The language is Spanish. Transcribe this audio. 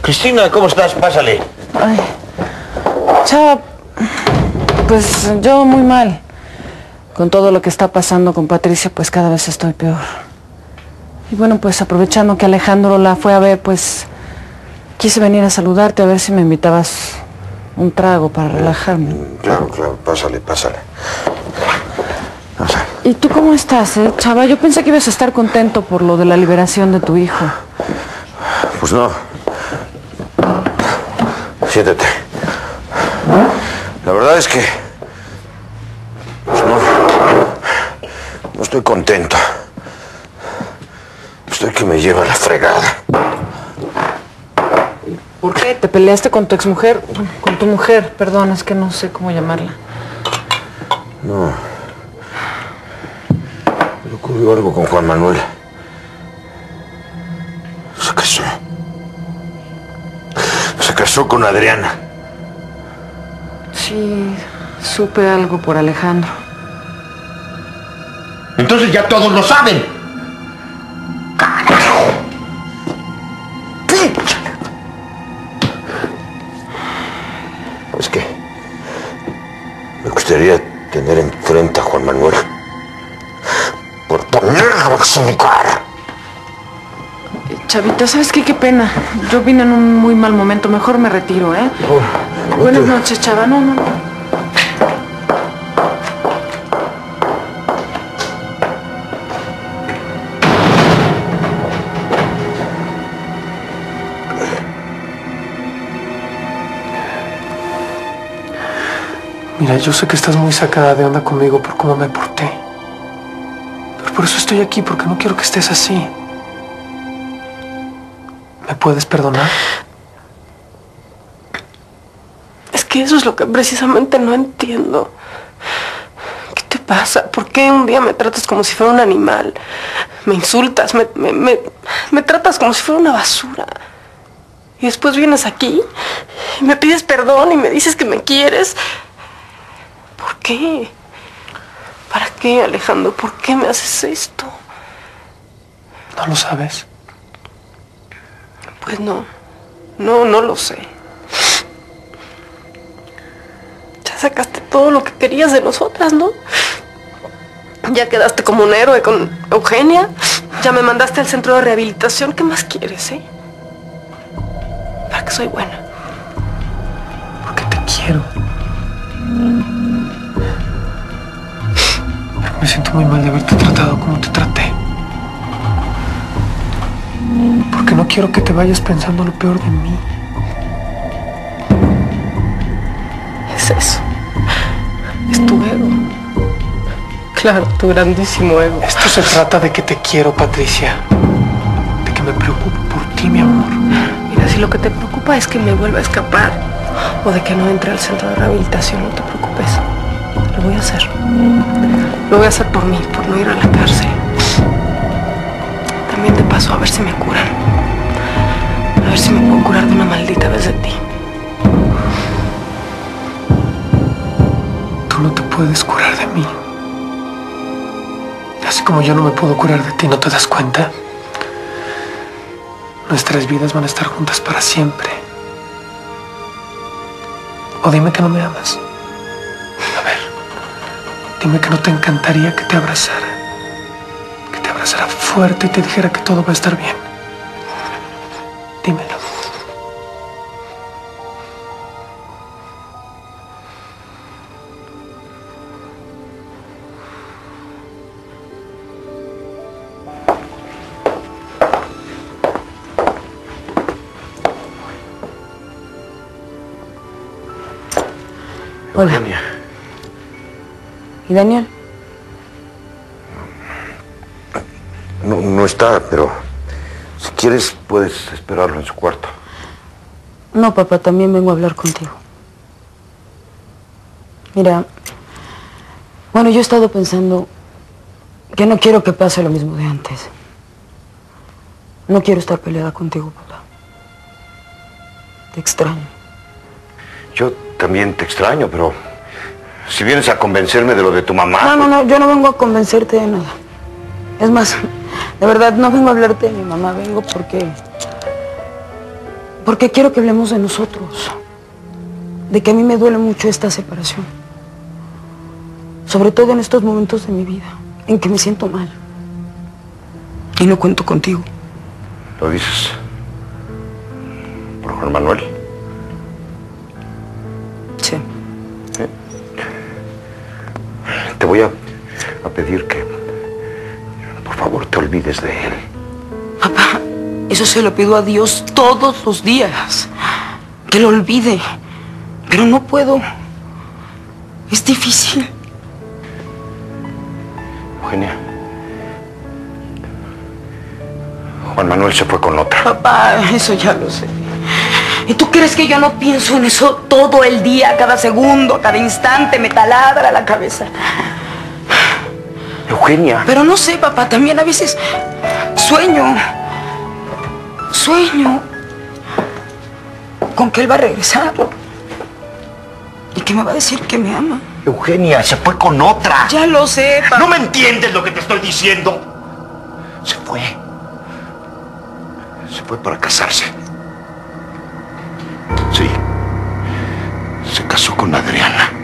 Cristina, ¿cómo estás? Pásale. Ay, Chava, pues yo muy mal. Con todo lo que está pasando con Patricia, pues cada vez estoy peor. Y bueno, pues aprovechando que Alejandro la fue a ver, pues quise venir a saludarte a ver si me invitabas un trago para relajarme. Claro, claro, pásale. Pásale. ¿Y tú cómo estás, Chava? Yo pensé que ibas a estar contento por lo de la liberación de tu hijo. Pues no. Siéntate. La verdad es que... pues no estoy contento. Estoy que me lleva la fregada. ¿Por qué? ¿Te peleaste con tu exmujer? Con tu mujer, perdón, es que no sé cómo llamarla. No. Me ocurrió algo con Juan Manuel. Se casó con Adriana. Sí, supe algo por Alejandro. Entonces ya todos lo saben. ¡Carajo! ¿Qué? Es que me gustaría tener enfrente a Juan Manuel por ponerlo en mi cara. Chavita, ¿sabes qué? Qué pena. Yo vine en un muy mal momento. Mejor me retiro, ¿eh? No Buenas noches, Chava. No. Mira, yo sé que estás muy sacada de onda conmigo por cómo me porté. Pero por eso estoy aquí, porque no quiero que estés así. ¿Me puedes perdonar? Es que eso es lo que precisamente no entiendo. ¿Qué te pasa? ¿Por qué un día me tratas como si fuera un animal? Me insultas, me tratas como si fuera una basura. Y después vienes aquí y me pides perdón y me dices que me quieres. ¿Por qué? ¿Para qué, Alejandro? ¿Por qué me haces esto? ¿No lo sabes? Pues no lo sé. Ya sacaste todo lo que querías de nosotras, ¿no? Ya quedaste como un héroe con Eugenia. Ya me mandaste al centro de rehabilitación. ¿Qué más quieres, Para que soy buena. Porque te quiero. Pero me siento muy mal de haberte tratado como te traté. Porque no quiero que te vayas pensando lo peor de mí. Es eso. Es tu ego. Claro, tu grandísimo ego. Esto se trata de que te quiero, Patricia. De que me preocupo por ti, mi amor. Mira, si lo que te preocupa es que me vuelva a escapar o de que no entre al centro de rehabilitación, no te preocupes. Lo voy a hacer. Lo voy a hacer por mí, por no ir a la cárcel. También te paso a ver si me curan. A ver si me puedo curar de una maldita vez de ti. Tú no te puedes curar de mí. Así como yo no me puedo curar de ti, ¿no te das cuenta? Nuestras vidas van a estar juntas para siempre. O dime que no me amas. A ver, dime que no te encantaría que te abrazara. Que te abrazara fuerte y te dijera que todo va a estar bien. Dímelo. Hola. Eugenia. ¿Y Daniel? No está, pero si quieres puedes esperarlo en su cuarto. No, papá, también vengo a hablar contigo. Mira, bueno, yo he estado pensando que no quiero que pase lo mismo de antes. No quiero estar peleada contigo, papá. Te extraño. Yo también te extraño, pero si vienes a convencerme de lo de tu mamá... No, yo no vengo a convencerte de nada. Es más, de verdad, no vengo a hablarte de mi mamá, vengo porque Porque quiero que hablemos de nosotros. De que a mí me duele mucho esta separación. Sobre todo en estos momentos de mi vida, en que me siento mal. Y no cuento contigo. ¿Lo dices por Juan Manuel? Sí. Te voy a pedir que, por favor, te olvides de él. Papá, eso se lo pido a Dios todos los días. Que lo olvide. Pero no puedo. Es difícil. Eugenia. Juan Manuel se fue con otra. Papá, eso ya lo sé. ¿Y tú crees que yo no pienso en eso todo el día, cada segundo, cada instante? Me taladra la cabeza. Eugenia. Pero no sé, papá, también a veces sueño con que él va a regresar y que me va a decir que me ama. Eugenia, se fue con otra. Ya lo sé, papá. ¿No me entiendes lo que te estoy diciendo? Se fue. Se fue para casarse. Sí. Se casó con Adriana.